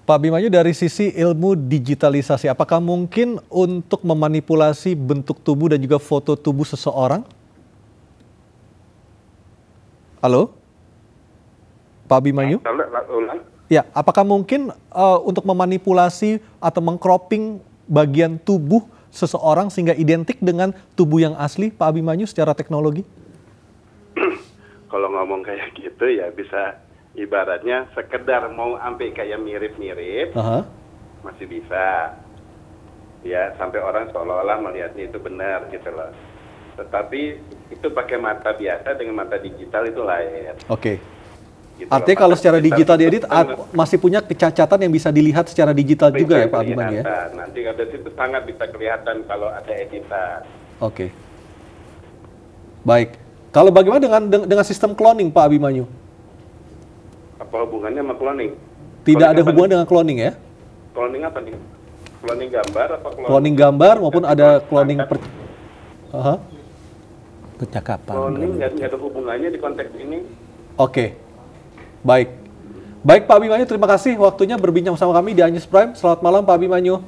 Pak Abimanyu, dari sisi ilmu digitalisasi, apakah mungkin untuk memanipulasi bentuk tubuh dan juga foto tubuh seseorang? Halo? Pak Abimanyu? Ya, apakah mungkin untuk memanipulasi atau mengcropping bagian tubuh seseorang sehingga identik dengan tubuh yang asli, Pak Abimanyu, secara teknologi? Kalau ngomong kayak gitu ya bisa ibaratnya sekedar mau sampai kayak mirip-mirip, masih bisa. Ya, sampai orang seolah-olah melihatnya itu benar gitu loh. Tetapi itu pakai mata biasa dengan mata digital itu lain. Oke. Gitu. Artinya kalau secara digital diedit masih punya kecacatan yang bisa dilihat secara digital juga ya Pak Abimanyu ya? Nanti kalau itu sangat bisa kelihatan kalau ada editan. Oke. Baik. Kalau bagaimana dengan sistem cloning Pak Abimanyu? Apa hubungannya sama cloning? Tidak ada hubungan dengan cloning ya? Cloning apa nih? Cloning gambar apa cloning? Cloning gambar maupun ada cloning percakapan. Cloning nggak ada hubungannya di konteks ini. Oke. Baik. Baik Pak Abimanyu, terima kasih waktunya berbincang sama kami di Anyus Prime. Selamat malam Pak Abimanyu.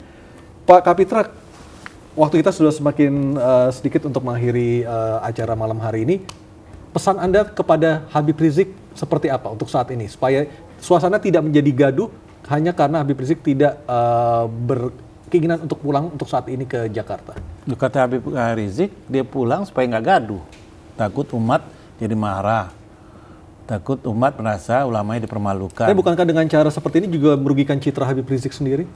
Pak Kapitra, waktu kita sudah semakin sedikit untuk mengakhiri acara malam hari ini. Pesan Anda kepada Habib Rizik seperti apa untuk saat ini? Supaya suasana tidak menjadi gaduh hanya karena Habib Rizik tidak berkeinginan untuk pulang untuk saat ini ke Jakarta. Kata Habib Rizik, dia pulang supaya nggak gaduh. Takut umat jadi marah. Takut umat merasa ulamanya dipermalukan. Tapi bukankah dengan cara seperti ini juga merugikan citra Habib Rizik sendiri?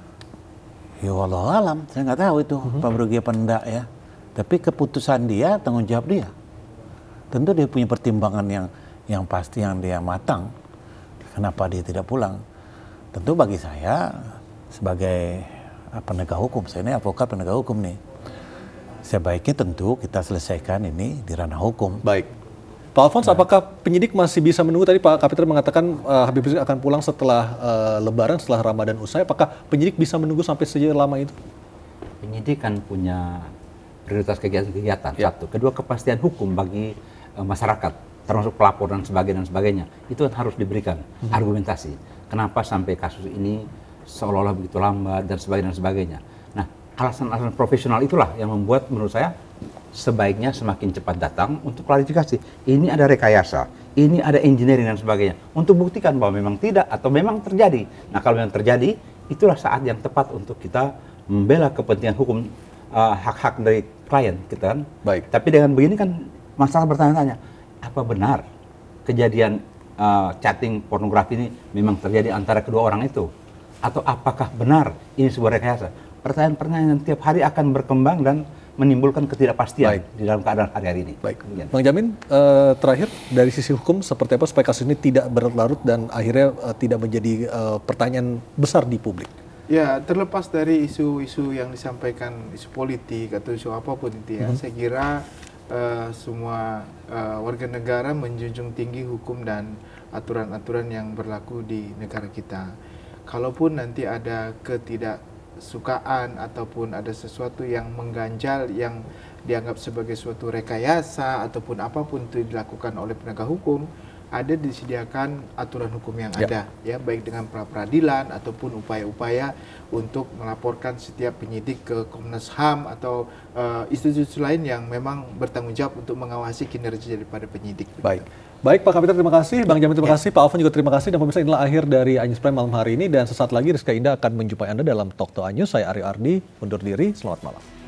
Ya Allah alam, saya nggak tahu itu apa merugi apa enggak ya. Tapi keputusan dia, tanggung jawab dia. Tentu dia punya pertimbangan yang pasti, yang dia matang. Kenapa dia tidak pulang? Tentu bagi saya sebagai penegak hukum, saya ini advokat penegak hukum nih. Sebaiknya tentu kita selesaikan ini di ranah hukum. Baik. Pak Alfons, apakah penyidik masih bisa menunggu? Tadi Pak Kapitra mengatakan Habib Rizik akan pulang setelah Lebaran, setelah Ramadan usai. Apakah penyidik bisa menunggu sampai selama itu? Penyidik kan punya prioritas kegiatan, satu. Kedua, kepastian hukum bagi masyarakat, termasuk pelapor dan sebagainya. Itu harus diberikan argumentasi. Kenapa sampai kasus ini seolah-olah begitu lambat dan sebagainya. Nah, alasan-alasan profesional itulah yang membuat menurut saya sebaiknya semakin cepat datang untuk klarifikasi. Ini ada rekayasa, ini ada engineering dan sebagainya. Untuk buktikan bahwa memang tidak atau memang terjadi. Nah, kalau memang terjadi, itulah saat yang tepat untuk kita membela kepentingan hukum, hak-hak dari klien kita kan. Baik. Tapi dengan begini kan masalah bertanya-tanya, apa benar kejadian chatting pornografi ini memang terjadi antara kedua orang itu? Atau apakah benar ini sebuah rekayasa? Pertanyaan-pertanyaan yang tiap hari akan berkembang dan menimbulkan ketidakpastian di dalam keadaan hari-hari ini. Baik. Bang Jamin, terakhir dari sisi hukum seperti apa supaya kasus ini tidak berlarut dan akhirnya tidak menjadi pertanyaan besar di publik? Ya, terlepas dari isu-isu yang disampaikan, isu politik atau isu apapun itu ya, saya kira semua warga negara menjunjung tinggi hukum dan aturan-aturan yang berlaku di negara kita. Kalaupun nanti ada ketidaksukaan ataupun ada sesuatu yang mengganjal yang dianggap sebagai suatu rekayasa ataupun apapun itu dilakukan oleh penegak hukum, ada disediakan aturan hukum yang ada ya, baik dengan pra-peradilan ataupun upaya-upaya untuk melaporkan setiap penyidik ke Komnas HAM atau institusi lain yang memang bertanggung jawab untuk mengawasi kinerja daripada penyidik. Baik. Baik Pak Kapitra, terima kasih. Bang Jamin, terima kasih. Pak Alfon juga terima kasih. Dan pemirsa, inilah akhir dari Anyus Prime malam hari ini. Dan sesaat lagi Rizka Indah akan menjumpai Anda dalam Talk to Anyus. Saya Aryo Ardi, undur diri. Selamat malam.